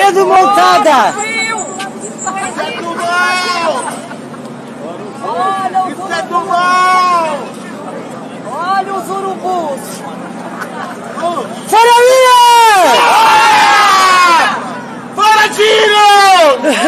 de montada! Isso é do mal! Isso é do mal! Olha os urubus! Fora minha! Fora, tiro!